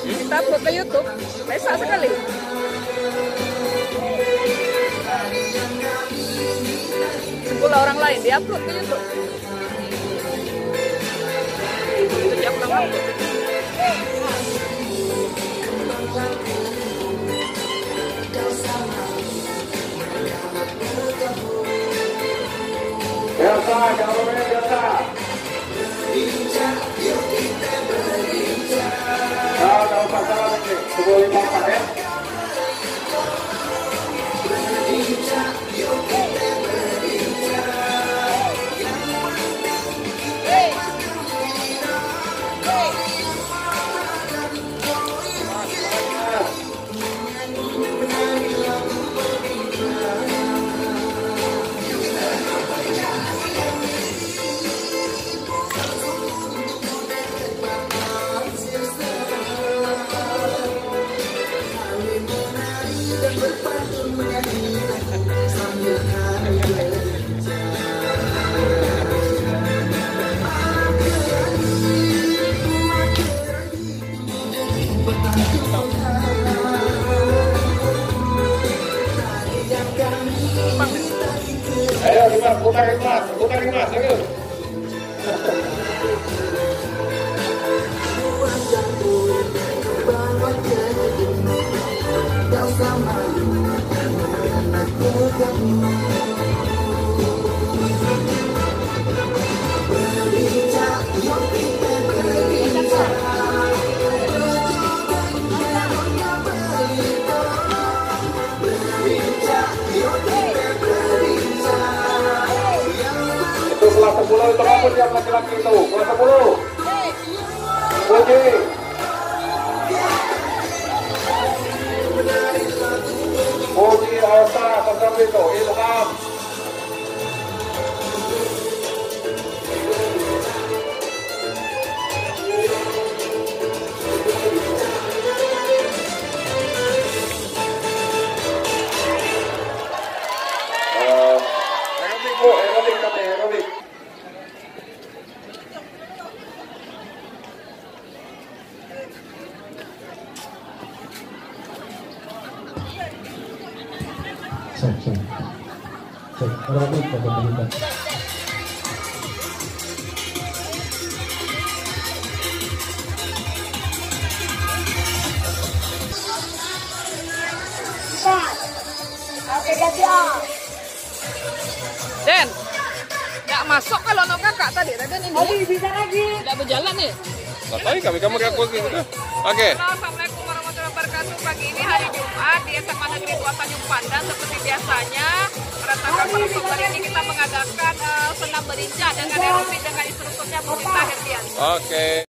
Kita upload ke YouTube. Bisa sekali. Sekolah orang lain diupload ke YouTube. Itu jam berapa? Biasa, jawabannya biasa. Nah, kalau pasaran ini, 75 ya. Ayo, putar Mas, ayo. Itu kelas 10 itu kamu siap laki-laki itu, kelas 10. Puji. Puji Osa, kelas itu, Ilham. Aerobik. Cek, aerobik ke pemerintah. Den, nggak masuk kalau no kakak tadi ini. Bisa lagi. Nggak berjalan nih. Ngapain kamu aku gitu. Oke. Assalamualaikum warahmatullahi wabarakatuh. Pagi ini hari Jumat di SMA Negeri 2 Tanjung Pandan seperti biasanya pada tanggal 1 Oktober ini kita mengadakan senam berinca dengan aerobik dengan instrukturnya Bu Rita Herdian. Oke.